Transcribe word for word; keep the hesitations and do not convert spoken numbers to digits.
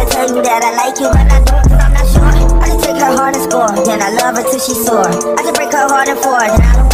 tell you that I like you, but I don't, cause I'm not sure. I just take her heart and score, then I love her till she's sore. I just break her heart and four, then I don't